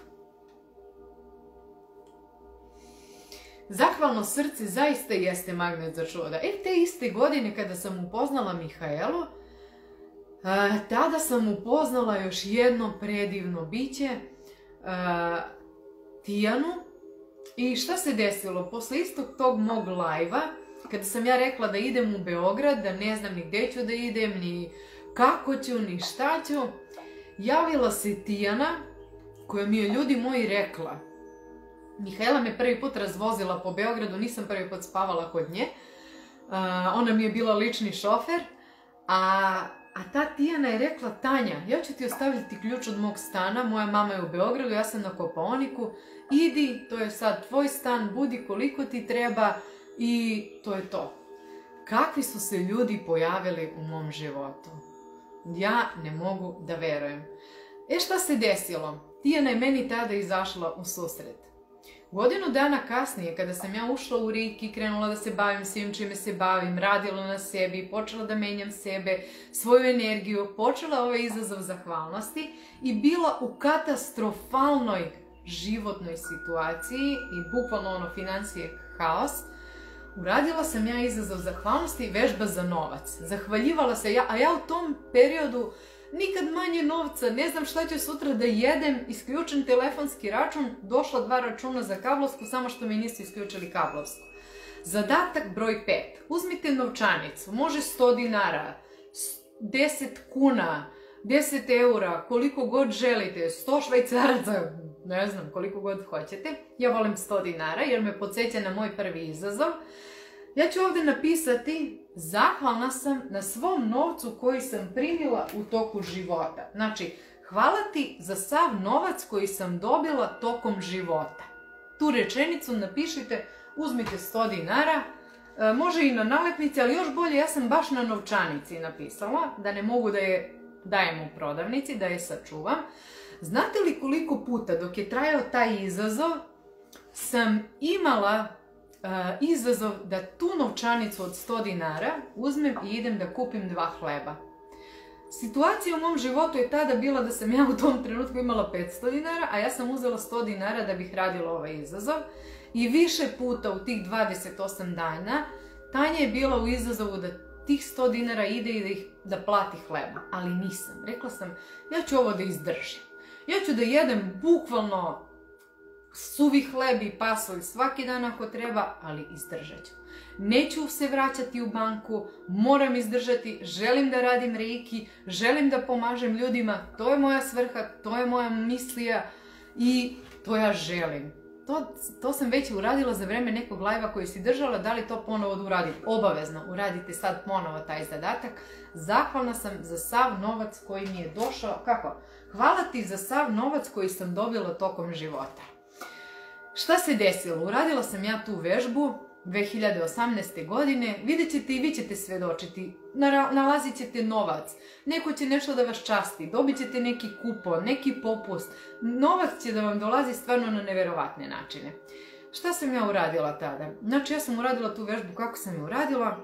Zahvalno srce zaista jeste magnet za čuda. E, te iste godine kada sam upoznala Mihaelu, a, tada sam upoznala još jedno predivno biće, a, Tijanu. I šta se desilo? Posle istog tog mog live-a, kada sam ja rekla da idem u Beograd, da ne znam ni gde ću da idem, ni kako ću, ni šta ću, javila se Tijana, koja mi je, ljudi moji, rekla. Mihaela me prvi put razvozila po Beogradu, nisam prvi put spavala kod nje. Uh, ona mi je bila lični šofer. A, a ta Tijana je rekla, Tanja, ja ću ti ostaviti ključ od mog stana, moja mama je u Beogradu, ja sam na Kopaoniku, idi, to je sad tvoj stan, budi koliko ti treba i to je to. Kakvi su se ljudi pojavili u mom životu? Ja ne mogu da verujem. E, šta se desilo? Tijana je meni tada izašla u susret. Godinu dana kasnije, kada sam ja ušla u Reiki, krenula da se bavim svim čime se bavim, radila na sebi, počela da menjam sebe, svoju energiju, počela ovaj izazov zahvalnosti i bila u katastrofalnoj životnoj situaciji i bukvalno ono financije haos, uradila sam ja izazov zahvalnosti, vežba za novac. Zahvaljivala se ja, a ja u tom periodu nikad manje novca, ne znam šta ću sutra da jedem, isključen telefonski račun, došla dva računa za kablovsku, samo što mi nisu isključili kablovsku. Zadatak broj pet. Uzmite novčanicu, može sto dinara, deset kuna, deset eura, koliko god želite, sto švajcaraca, ne znam, koliko god hoćete. Ja volim sto dinara jer me podsjeća na moj prvi izazov. Ja ću ovdje napisati: zahvalna sam na svom novcu koji sam primila u toku života. Znači, hvala ti za sav novac koji sam dobila tokom života. Tu rečenicu napišite, uzmite sto dinara, e, može i na nalepnici, ali još bolje, ja sam baš na novčanici napisala, da ne mogu da je dajem u prodavnici, da je sačuvam. Znate li koliko puta dok je trajao taj izazov sam imala Uh, izazov da tu novčanicu od sto dinara uzmem i idem da kupim dva hleba. Situacija u mom životu je tada bila da sam ja u tom trenutku imala petsto dinara, a ja sam uzela sto dinara da bih radila ovaj izazov i više puta u tih dvadeset osam dana Tanja je bila u izazovu da tih sto dinara ide i da, ih, da plati hleba, ali nisam. Rekla sam, ja ću ovo da izdržim. Ja ću da jedem bukvalno suvi hleb i pasulj svaki dan ako treba, ali izdržat ću. Neću se vraćati u banku, moram izdržati, želim da radim reiki, želim da pomažem ljudima, to je moja svrha, to je moja mislija i to ja želim. To, to sam već uradila za vreme nekog live-a koji si držala, da li to ponovo da uradim? Obavezno, uradite sad ponovo taj zadatak. Zahvalna sam za sav novac koji mi je došao. Kako? Hvala ti za sav novac koji sam dobila tokom života. Šta se desilo? Uradila sam ja tu vežbu dve hiljade osamnaeste. godine, vidjet ćete i vi ćete svedočiti, nalazit ćete novac, neko će nešto da vas časti, dobit ćete neki kupon, neki popust, novac će da vam dolazi stvarno na neverovatne načine. Šta sam ja uradila tada? Znači ja sam uradila tu vežbu, kako sam je uradila?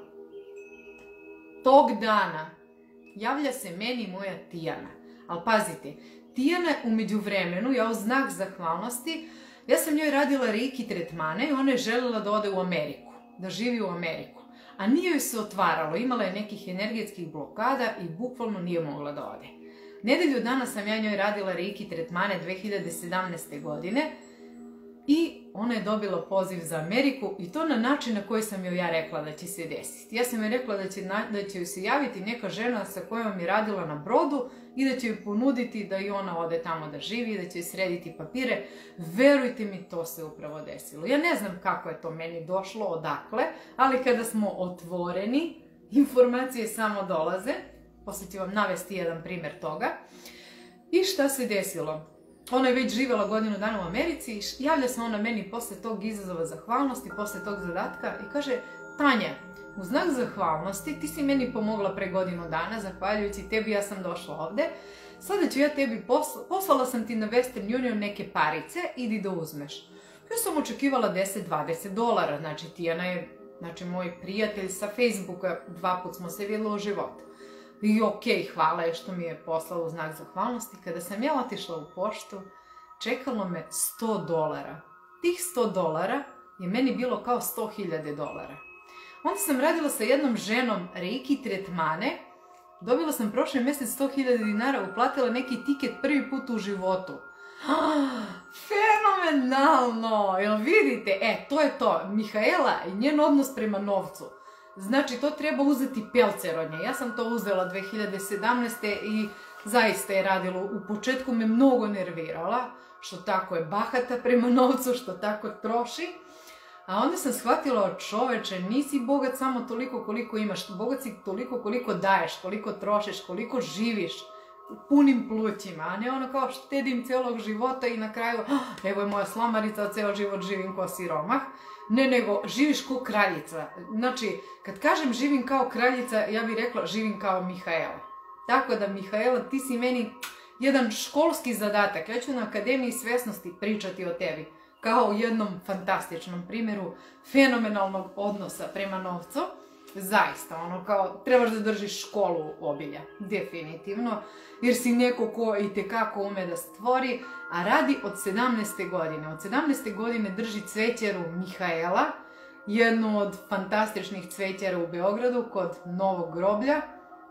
Tog dana javlja se meni moja Tijana, ali pazite, Tijana u međuvremenu, ja u znak zahvalnosti, ja sam njoj radila reiki tretmane i ona je željela da ode u Ameriku, da živi u Ameriku. A nije joj se otvaralo, imala je nekih energetskih blokada i bukvalno nije mogla da ode. Nedelju dana sam ja njoj radila reiki tretmane dve hiljade sedamnaeste. godine i ona je dobila poziv za Ameriku i to na način na koji sam joj ja rekla da će se desiti. Ja sam joj rekla da će, da će joj se javiti neka žena sa kojom je radila na brodu i da će joj ponuditi da i ona ode tamo da živi, da će joj srediti papire. Verujte mi, to se upravo desilo. Ja ne znam kako je to meni došlo, odakle, ali kada smo otvoreni, informacije samo dolaze. Poslije ću vam navesti jedan primjer toga. I šta se desilo? Ona je već živjela godinu dana u Americi i javlja se ona meni posle tog izazova zahvalnosti, posle tog zadatka i kaže: Tanja, u znak zahvalnosti ti si meni pomogla pre godinu dana, zahvaljujući tebi ja sam došla ovde, sada ću ja tebi posla, poslala sam ti na Western Union neke parice, idi da uzmeš. Ja sam očekivala deset do dvadeset dolara, znači Tijana je, znači moj prijatelj sa Facebooka, dva put smo se vidjeli u životu. I okej, hvala je što mi je poslala u znak zahvalnosti. Kada sam ja otišla u poštu, čekalo me sto dolara. Tih sto dolara je meni bilo kao sto hiljada dolara. Onda sam radila sa jednom ženom reiki tretmane, dobila sam prošli mjesec sto hiljada dinara, uplatila neki tiket prvi put u životu. Ah, fenomenalno! Jel vidite? E, to je to. Mihaela i njen odnos prema novcu. Znači, to treba uzeti pelcer od nje. Ja sam to uzela dve hiljade sedamnaeste. i zaista je radilo. U početku me mnogo nervirala, što tako je bahata prema novcu, što tako troši. A onda sam shvatila, čoveče, nisi bogat samo toliko koliko imaš, bogat si toliko koliko daješ, koliko trošiš, koliko živiš punim plućima, a ne ono kao štedim celog života i na kraju, evo je moja slamarica, a ceo život živim kao siromah. Ne, nego živiš kao kraljica. Znači, kad kažem živim kao kraljica, ja bih rekla živim kao Mihaela. Tako da, Mihaela, ti si meni jedan školski zadatak. Ja ću na Akademiji svjesnosti pričati o tebi. Kao u jednom fantastičnom primjeru fenomenalnog odnosa prema novcu. Zaista, ono kao, trebaš da držiš školu obilja. Definitivno. Jer si neko ko itekako ume da stvori, a radi od sedamnaeste. godine. Od sedamnaeste. godine drži cvećaru Mihaela, jednu od fantastičnih cvećara u Beogradu, kod Novog groblja.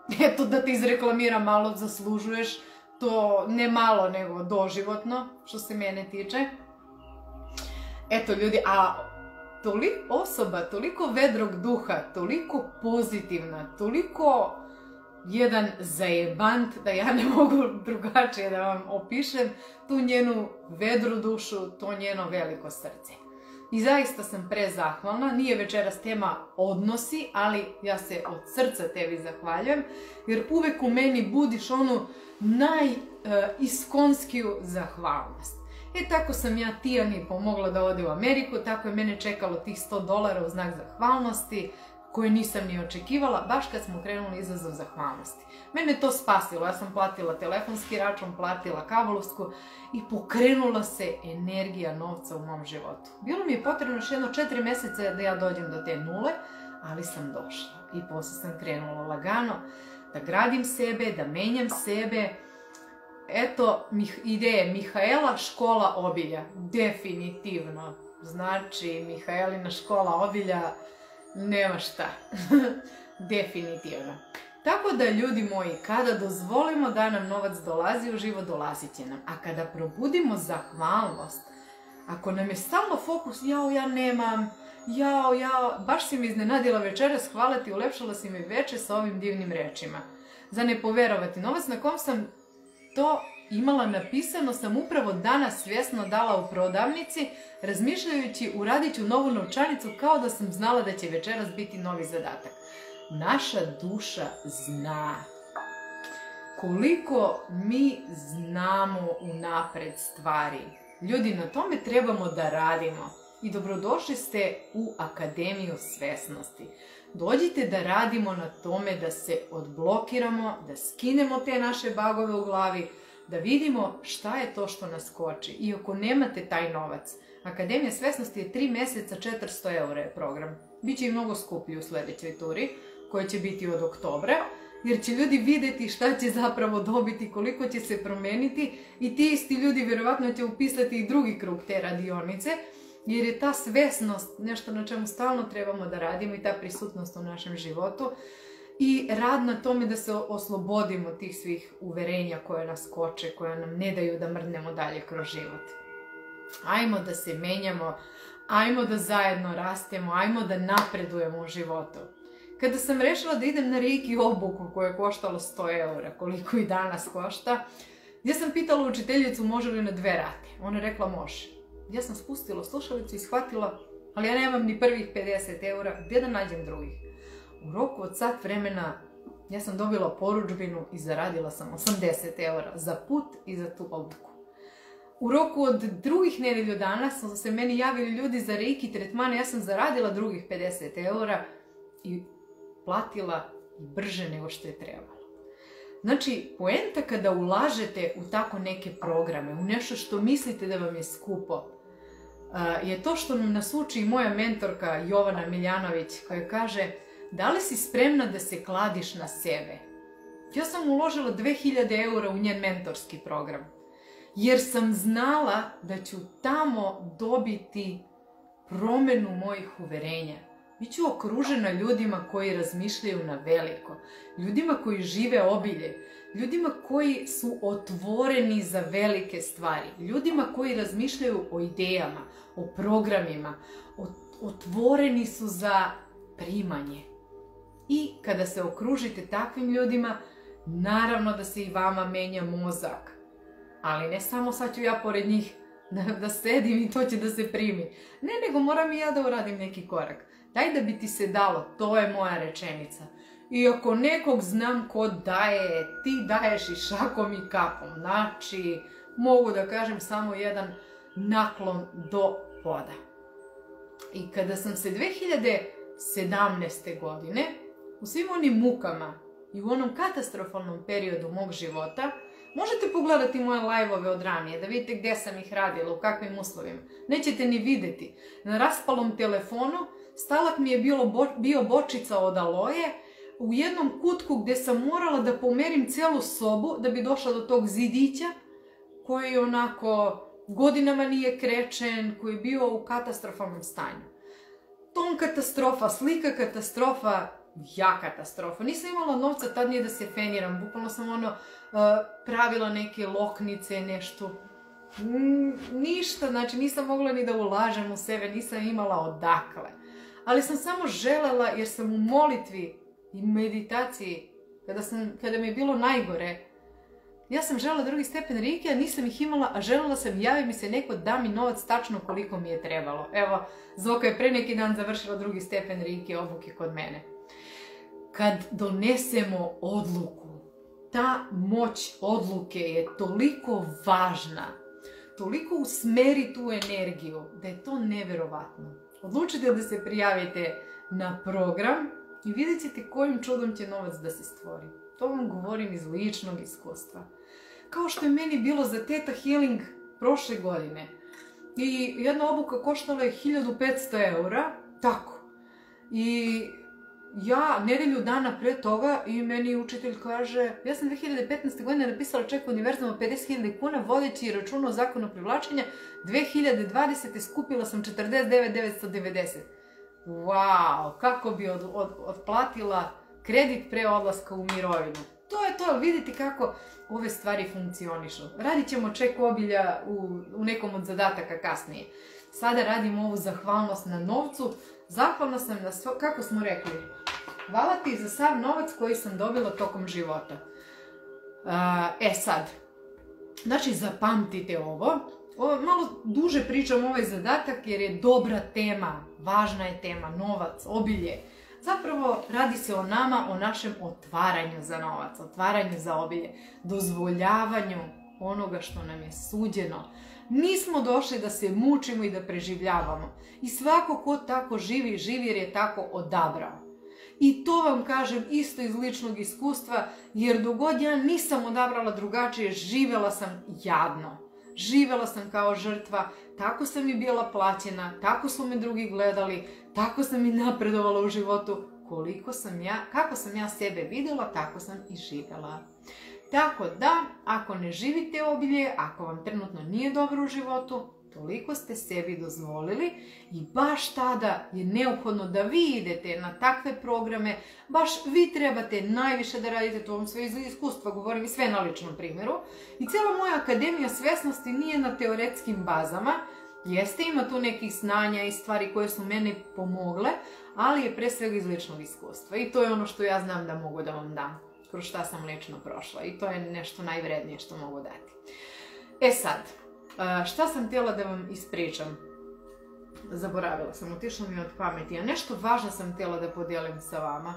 Eto, da te izreklamiram malo, zaslužuješ to ne malo, nego doživotno, što se mene tiče. Eto ljudi, a toliko osoba, toliko vedrog duha, toliko pozitivna, toliko jedan zajebant, da ja ne mogu drugačije da vam opišem tu njenu vedru dušu, to njeno veliko srce. I zaista sam prezahvalna, nije večeras tema odnosi, ali ja se od srca tebi zahvaljujem, jer uvek u meni budiš onu najiskonskiju zahvalnost. E tako sam ja Tijani pomogla da ode u Ameriku, tako je mene čekalo tih sto dolara u znak zahvalnosti, koje nisam ni očekivala, baš kad smo krenuli izazov zahvalnosti. Mene je to spasilo, ja sam platila telefonski račun, platila kablovsku i pokrenula se energija novca u mom životu. Bilo mi je potrebno još jedno četiri mjeseca da ja dođem do te nule, ali sam došla i poslije sam krenula lagano da gradim sebe, da menjam sebe. Eto, ideje Mihaela škola obilja, definitivno. Znači, Mihaelina škola obilja, nema šta. Definitivno. Tako da, ljudi moji, kada dozvolimo da nam novac dolazi u život, dolazit će nam. A kada probudimo zahvalnost, ako nam je stalno fokus, jao, ja nemam, jao, jao, baš si mi iznenadila večeras, hvala ti, ulepšala si mi veče sa ovim divnim rečima. Za ne poverovati, novac na kom sam to imala napisano sam upravo danas svjesno dala u prodavnici, razmišljajući uradit ću novu novčanicu kao da sam znala da će večeras biti novi zadatak. Naša duša zna. Koliko mi znamo unapred stvari. Ljudi, na tome trebamo da radimo. I dobrodošli ste u Akademiju svjesnosti. Dođite da radimo na tome da se odblokiramo, da skinemo te naše bagove u glavi, da vidimo šta je to što nas koči. I ako nemate taj novac, Akademija svjesnosti je tri mjeseca, četiristo eura je program. Biće i mnogo skuplji u sljedećoj turi, koja će biti od oktobra, jer će ljudi vidjeti šta će zapravo dobiti, koliko će se promeniti i ti isti ljudi vjerovatno će upisati i drugi krug te radionice, jer je ta svjesnost nešto na čemu stalno trebamo da radimo i ta prisutnost u našem životu i rad na tome da se oslobodimo tih svih uverenja koje nas koče, koja nam ne daju da mrdnemo dalje kroz život. Ajmo da se menjamo, ajmo da zajedno rastemo, ajmo da napredujemo u životu. Kada sam rešila da idem na reiki obuku koja je koštalo sto eura, koliko i danas košta, ja sam pitala učiteljicu može li na dve rate. Ona je rekla može. Ja sam spustila slušalicu i shvatila, ali ja nemam ni prvih pedeset eura, gdje da nađem drugih? U roku od sat vremena ja sam dobila porudžbinu i zaradila sam osamdeset eura za put i za tu obuku. U roku od drugih nedelju dana su se meni javili ljudi za reiki tretmane, ja sam zaradila drugih pedeset eura i platila brže nego što je trebalo. Znači, poenta kada ulažete u tako neke programe, u nešto što mislite da vam je skupo, je to što nas uči moja mentorka Jovana Miljanović, koja kaže da li si spremna da se kladiš na sebe? Ja sam uložila dve hiljade eura u njen mentorski program, jer sam znala da ću tamo dobiti promjenu mojih uverenja. Biću okružena ljudima koji razmišljaju na veliko, ljudima koji žive obilje, ljudima koji su otvoreni za velike stvari, ljudima koji razmišljaju o idejama, o programima, otvoreni su za primanje. I kada se okružite takvim ljudima, naravno da se i vama menja mozak. Ali ne samo sad ću ja pored njih da, da sedim i to će da se primi. Ne, nego moram i ja da uradim neki korak. Daj da bi ti se dalo, to je moja rečenica. I ako nekog znam ko daje, ti daješ i šakom i kapom. Znači, mogu da kažem samo jedan naklon do poda. I kada sam se dve hiljade sedamnaeste. godine, u svim onim mukama i u onom katastrofalnom periodu mog života, možete pogledati moje live-ove od ranije, da vidite gdje sam ih radila, u kakvim uslovima. Nećete ni vidjeti. Na raspalom telefonu stalak mi je bilo, bio bočica od aloje u jednom kutku gdje sam morala da pomerim celu sobu da bi došla do tog zidića koji onako godinama nije krečen, koji je bio u katastrofalnom stanju. Ton katastrofa, slika katastrofa ja katastrofa. Nisam imala novca tad nije da se feniram, bukvalno sam ono pravila neke loknice, nešto, ništa, znači nisam mogla ni da ulažem u sebe, nisam imala odakle. Ali sam samo želela, jer sam u molitvi i meditaciji, kada, sam, kada mi je bilo najgore, ja sam želela drugi stepen Reiki, a nisam ih imala, a želela sam, javi mi se neko da mi novac tačno koliko mi je trebalo. Evo, Zoka je pre neki dan završila drugi stepen Reiki obuke kod mene. Kad donesemo odluku, ta moć odluke je toliko važna, toliko usmeri tu energiju, da je to neverovatno. Odlučite da se prijavite na program i vidjet ćete kojim čudom će novac da se stvori. To vam govorim iz ličnog iskustva. Kao što je meni bilo za Theta Healing prošle godine. I jedna obuka koštala je hiljadu petsto eura, tako. I ja nedelju dana pre toga i meni učitelj kaže, ja sam dve hiljade petnaeste. godine napisala ček univerzuma pedeset hiljada kuna, vodeći račun o zakonu privlačenja, dve hiljade dvadesete. skupila sam četrdeset devet hiljada devetsto devedeset. Wow, kako bi od, od, otplatila kredit pre odlaska u mirovinu. To je to, vidite kako ove stvari funkcionišu. Radit ćemo ček obilja u, u nekom od zadataka kasnije. Sada radimo ovu zahvalnost na novcu. Zahvalna sam na svo, kako smo rekli, hvala ti za sav novac koji sam dobila tokom života. Uh, e sad, znači zapamtite ovo. Ovo malo duže pričam ovaj zadatak jer je dobra tema, važna je tema, novac, obilje. Zapravo radi se o nama, o našem otvaranju za novac, otvaranju za obilje, dozvoljavanju onoga što nam je suđeno. Nismo došli da se mučimo i da preživljavamo. I svako ko tako živi, živi jer je tako odabrao. I to vam kažem isto iz ličnog iskustva, jer dogod ja nisam odabrala drugačije, živjela sam jadno. Živjela sam kao žrtva, tako sam i bila plaćena, tako su me drugi gledali, tako sam i napredovala u životu. Koliko sam ja, kako sam ja sebe vidjela, tako sam i živjela. Tako da, ako ne živite obilje, ako vam trenutno nije dobro u životu, toliko ste sebi dozvolili i baš tada je neophodno da vi idete na takve programe, baš vi trebate najviše da radite, to vam sve iz iskustva govorim i sve na ličnom primjeru. I cijela moja akademija svjesnosti nije na teoretskim bazama, jeste, ima tu nekih znanja i stvari koje su meni pomogle, ali je pre svega iz ličnog iskustva i to je ono što ja znam da mogu da vam dam, kroz šta sam lično prošla i to je nešto najvrednije što mogu dati. E sad, šta sam htjela da vam ispričam? Zaboravila sam, otišla mi od pameti, a nešto važno sam htjela da podijelim sa vama.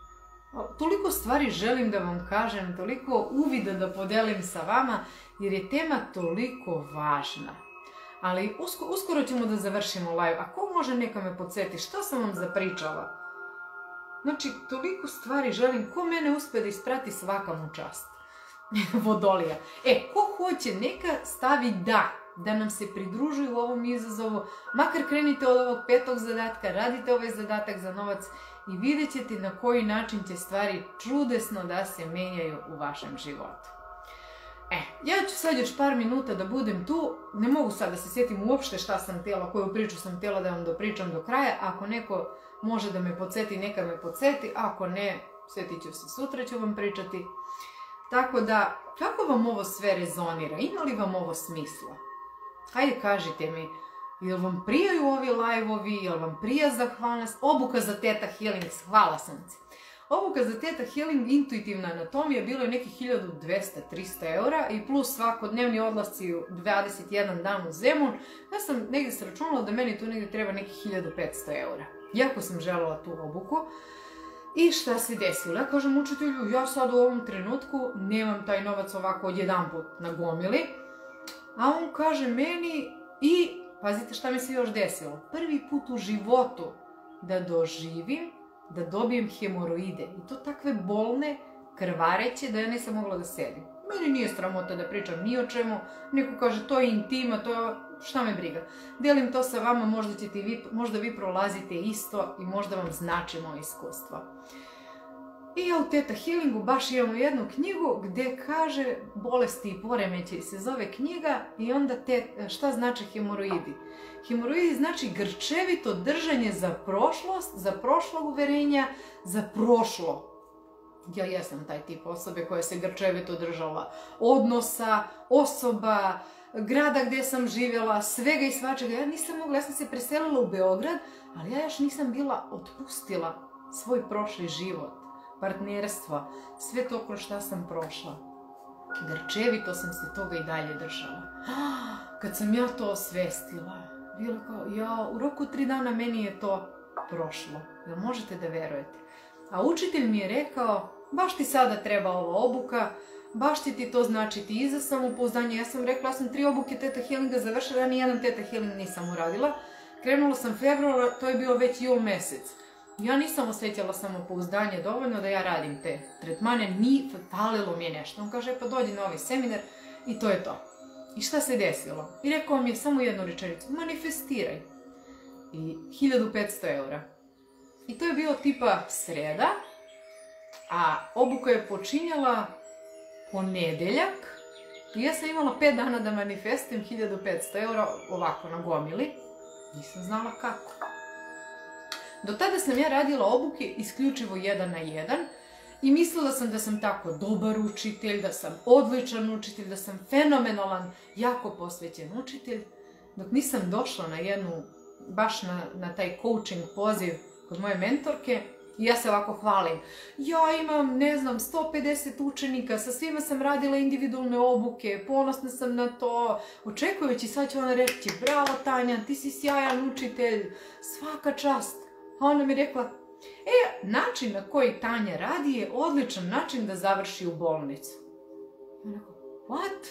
Toliko stvari želim da vam kažem, toliko uvida da podelim sa vama, jer je tema toliko važna. Ali usko, uskoro ćemo da završimo live. A ko može neka me podsjeti? Šta sam vam zapričala? Znači, toliko stvari želim. Ko mene uspe da isprati, svaka mu čast. Vodolija. E, ko hoće, neka stavi da. Da nam se pridružuju u ovom izazovu. Makar krenite od ovog petog zadatka, radite ovaj zadatak za novac i vidjet ćete na koji način će stvari čudesno da se menjaju u vašem životu. E, ja ću sad još par minuta da budem tu, ne mogu sad da se sjetim uopšte šta sam htjela, koju priču sam htjela da vam dopričam do kraja, ako neko može da me podsjeti, neka me podsjeti, ako ne, sjetit ću se, sutra ću vam pričati. Tako da, kako vam ovo sve rezonira, ima li vam ovo smisla? Hajde kažite mi, jel vam prijaju ovi live-ovi, jel vam prija zahvalnost, obuka za Theta Healing, hvala sunce. Obuka za Theta Healing, intuitivna anatomija, bilo je nekih hiljadu dvesta do trista eura i plus svakodnevni odlasci u dvadeset jedan dan u Zemun. Ja sam negdje sračunala da meni tu negdje treba nekih hiljadu petsto eura. Jako sam željela tu obuku. I šta se desilo? Ja kažem učitelju, ja sad u ovom trenutku nemam taj novac ovako odjedanput na gomili. A on kaže meni i, pazite šta mi se još desilo, prvi put u životu da doživim da dobijem hemoroide. I to takve bolne, krvareće da ja nisam mogla da sedim. Meni nije sramota da pričam ni o čemu. Neko kaže to je intima, to je, šta me briga. Delim to sa vama, možda, ćete vi, možda vi prolazite isto i možda vam znači moje iskustvo. I ja u Theta Healingu baš imamo jednu knjigu gdje kaže bolesti i poremećaj se zove knjiga i onda te, šta znači hemoroidi? Hemoroidi znači grčevito držanje za prošlost, za prošlog uverenja, za prošlo. Ja jesam taj tip osobe koja se grčevito držala odnosa, osoba, grada gdje sam živjela, svega i svačega. Ja nisam mogla, ja sam se preselila u Beograd, ali ja još nisam bila otpustila svoj prošli život, partnerstva, sve to kroz šta sam prošla. Grčevito sam se toga i dalje držala. Kad sam ja to osvestila, bilo kao, ja, u roku tri dana meni je to prošlo. Jel možete da verujete? A učitelj mi je rekao, baš ti sada treba ova obuka, baš će ti to značiti i za samopouzdanje. Ja sam rekla, ja sam tri obuke Theta Healinga završila, ni jedan Theta Healing nisam uradila. Krenula sam februara, to je bio već jul mesec. Ja nisam osjećala samopouzdanje dovoljno da ja radim te tretmane, ni falilo mi je nešto. On kaže, pa dođi na ovaj seminar i to je to. I šta se desilo? I rekao mi je samo jednu rečenicu, manifestiraj. I hiljadu petsto eura. I to je bilo tipa sreda, a obuka je počinjala ponedeljak. I ja sam imala pet dana da manifestujem hiljadu petsto eura ovako na gomili. Nisam znala kako. Do tada sam ja radila obuke isključivo jedan na jedan i mislila sam da sam tako dobar učitelj, da sam odličan učitelj, da sam fenomenalan, jako posvećen učitelj, dok nisam došla na jednu, baš na, na taj coaching poziv kod moje mentorke i ja se ovako hvalim. Ja imam, ne znam, sto pedeset učenika, sa svima sam radila individualne obuke, ponosna sam na to, očekujući sad će ona reći, bravo Tanja, ti si sjajan učitelj, svaka čast. A ona mi rekla, e, način na koji Tanja radi je odličan način da završi u bolnicu. I onako, what?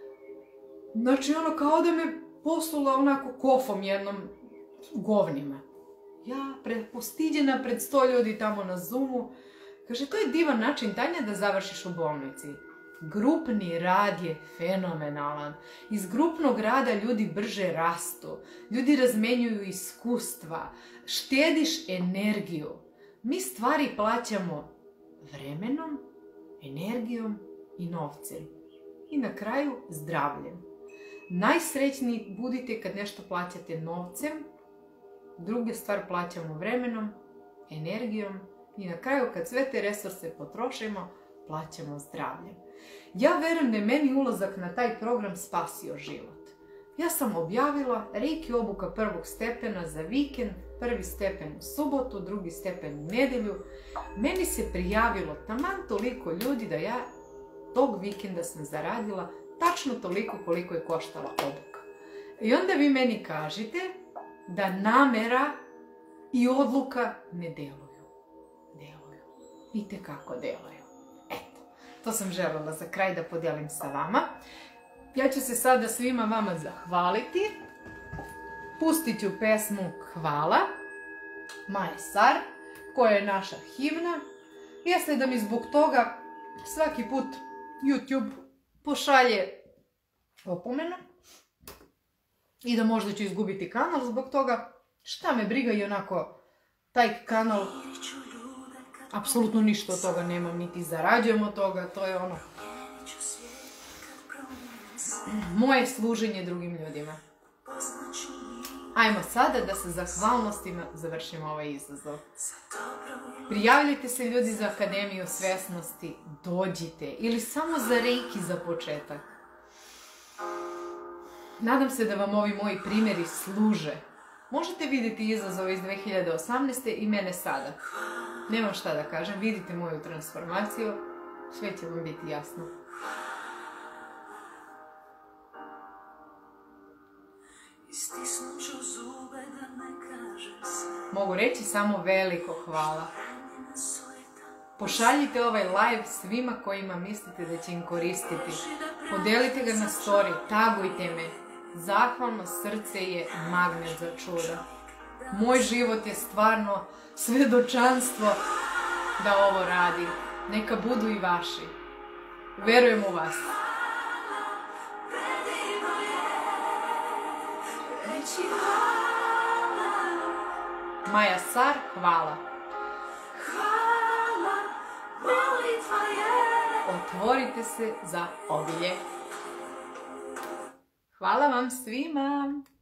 Znači ono kao da me poslula onako kofom jednom govnima. Ja, postiđena pred sto ljudi tamo na Zoomu. Kaže, to je divan način, Tanja, da završiš u bolnici. Grupni rad je fenomenalan. Iz grupnog rada ljudi brže rastu. Ljudi razmenjuju iskustva. Štediš energiju. Mi stvari plaćamo vremenom, energijom i novcem. I na kraju zdravljem. Najsrećniji budite kad nešto plaćate novcem, druge stvar plaćamo vremenom, energijom i na kraju kad sve te resurse potrošimo, plaćamo zdravljem. Ja verujem da je meni ulazak na taj program spasio život. Ja sam objavila Reiki obuka prvog stepena za vikend, prvi stepen u subotu, drugi stepen u nedjelju. Meni se prijavilo taman toliko ljudi da ja tog vikenda sam zaradila tačno toliko koliko je koštala obuka. I onda vi meni kažete da namera i odluka ne deluju. Deluju. Itekako deluju. Eto, to sam željela za kraj da podijelim sa vama. Ja ću se sada svima vama zahvaliti. Pustit ću pesmu Hvala Maje Sar, koja je naša himna. Jeste da mi zbog toga svaki put YouTube pošalje opomenu i da možda ću izgubiti kanal zbog toga, šta me briga, i onako taj kanal apsolutno ništa od toga nemam, niti zarađujem od toga, to je ono moje služenje drugim ljudima. Ajmo sada da sa zahvalnostima završimo ovaj izazov. Prijavljajte se ljudi za Akademiju svjesnosti, dođite, ili samo za Reiki za početak. Nadam se da vam ovi moji primjeri služe. Možete vidjeti izazove iz dve hiljade osamnaeste. i mene sada. Nemam šta da kažem, vidite moju transformaciju, sve će vam biti jasno. Mogu reći samo veliko hvala. Pošaljite ovaj live svima kojima mislite da će im koristiti. Podelite ga na story, tagujte me. Zahvalno srce je magnet za čuda. Moj život je stvarno svjedočanstvo da ovo radi. Neka budu i vaši. Verujem u vas. Maja Sar, hvala. Otvorite se za obilje. Hvala vam svima!